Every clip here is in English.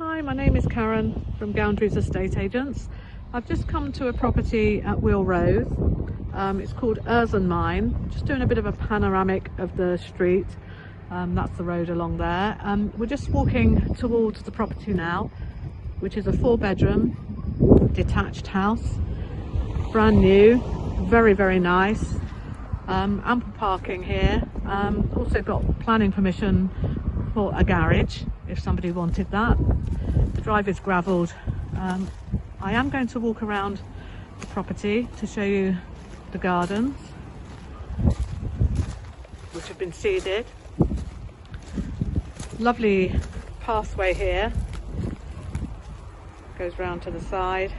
Hi, my name is Karen from Boundaries Estate Agents. I've just come to a property at Wheal Road. It's called Mine. Just doing a bit of a panoramic of the street. That's the road along there. We're just walking towards the property now, which is a 4-bedroom detached house. Brand new, very, very nice. Ample parking here. Also got planning permission for a garage if somebody wanted that. The drive is gravelled. I am going to walk around the property to show you the gardens, which have been seeded. Lovely pathway here, goes round to the side.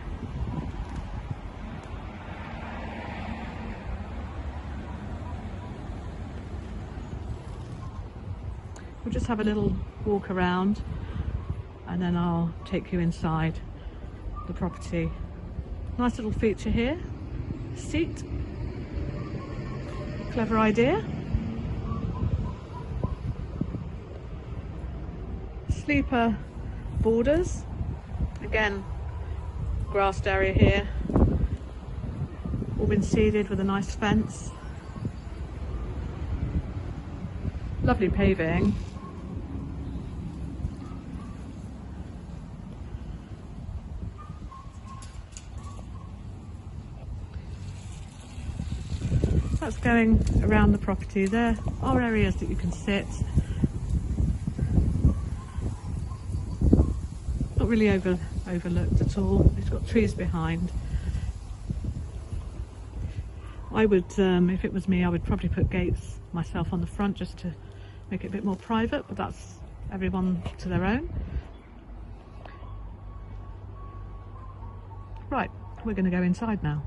We'll just have a little walk around and then I'll take you inside the property. Nice little feature here, seat, clever idea. Sleeper borders, again grassed area here, all been seeded with a nice fence. Lovely paving. That's going around the property. There are areas that you can sit. Not really overlooked at all. It's got trees behind. I would, if it was me, I would probably put gates myself on the front just to make it a bit more private, but that's everyone to their own. Right, we're going to go inside now.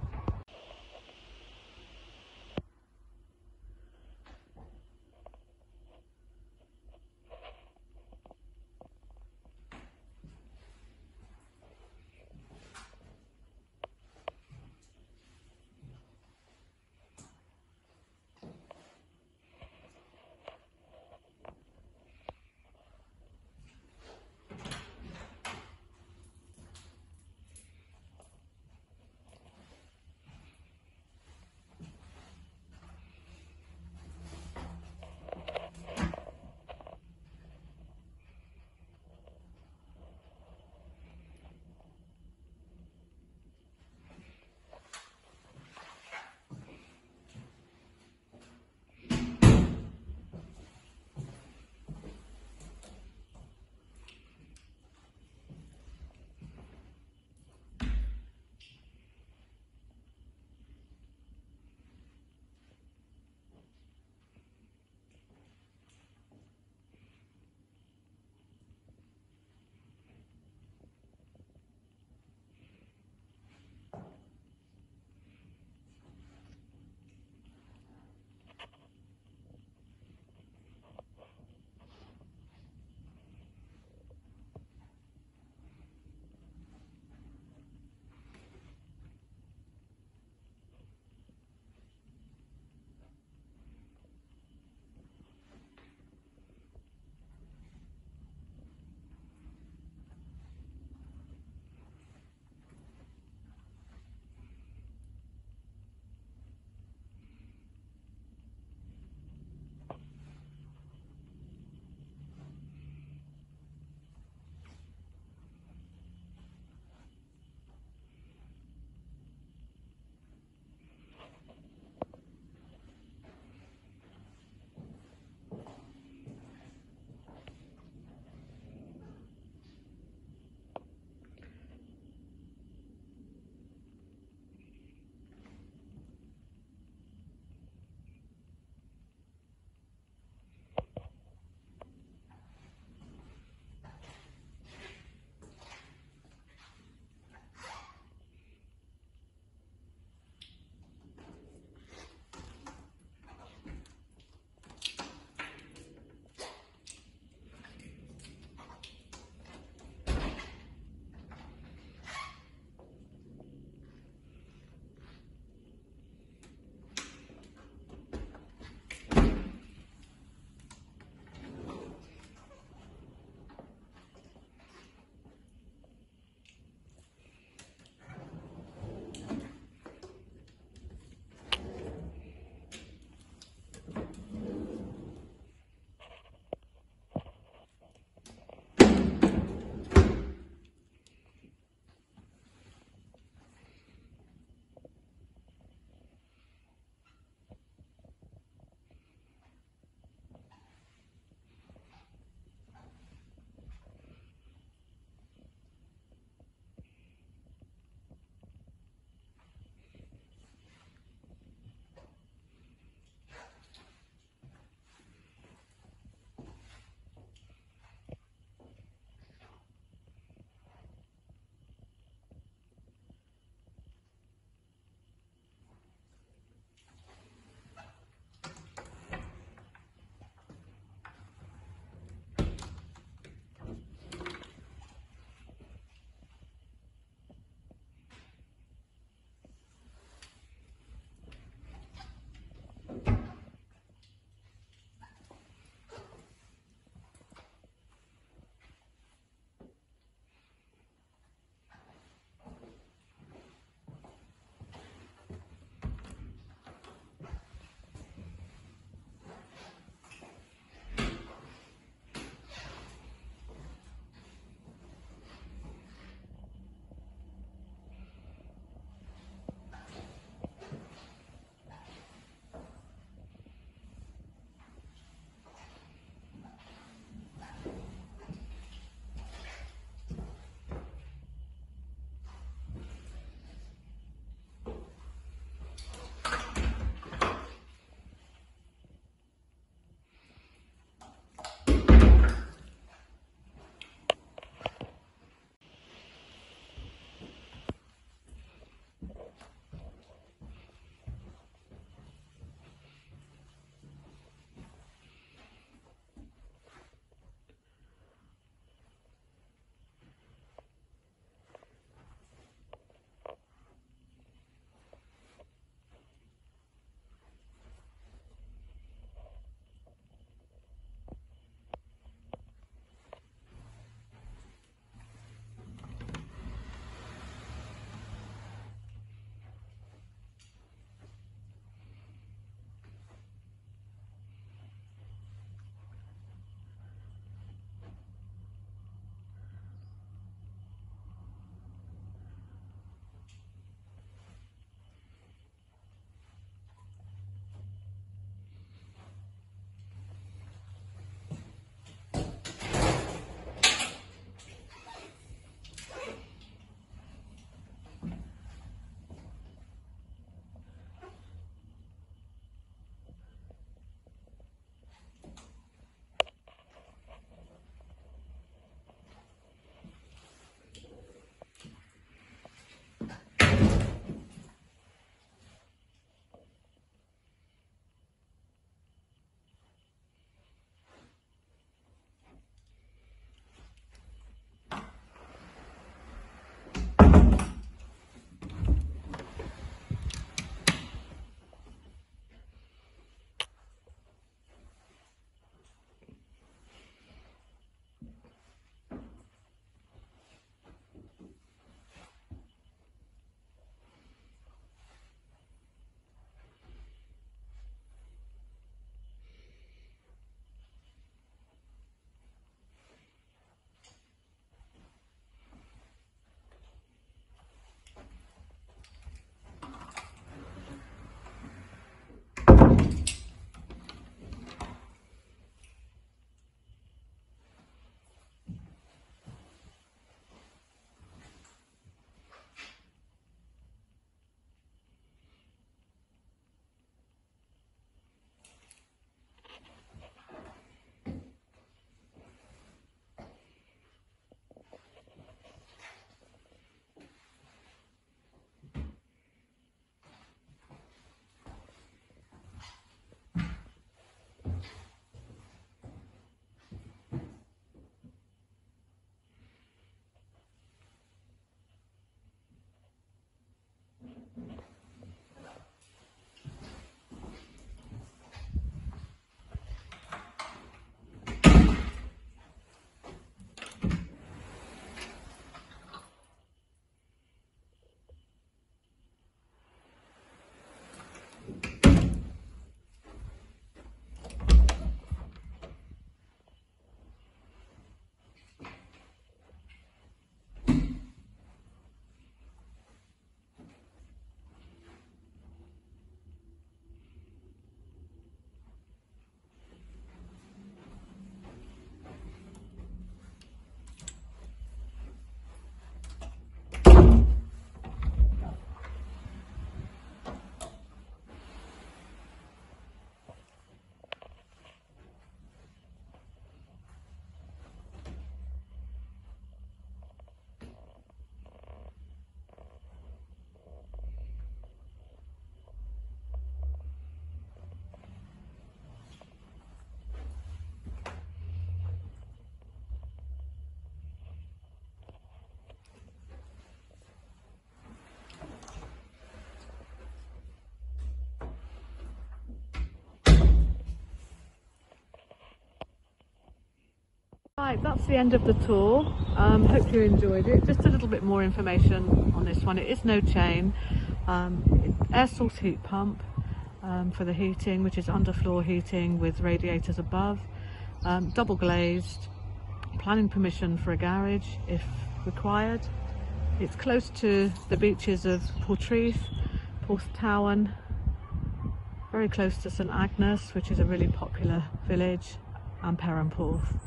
Right, that's the end of the tour. Hope you enjoyed it. Just a little bit more information on this one. It is no chain. Air source heat pump for the heating, which is underfloor heating with radiators above. Double glazed. Planning permission for a garage if required. It's close to the beaches of Portreath, Porthtowan, very close to St Agnes, which is a really popular village, and Perranporth.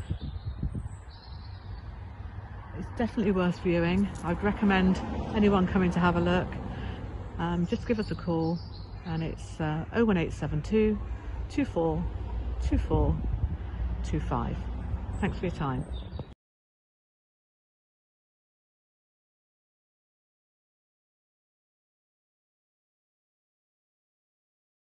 It's definitely worth viewing. I'd recommend anyone coming to have a look. Just give us a call, and it's 01872 24 24 25. Thanks for your time.